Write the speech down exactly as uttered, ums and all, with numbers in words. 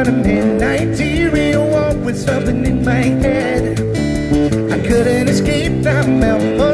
on a midnight T V wall with something in my head. I couldn't escape that memory.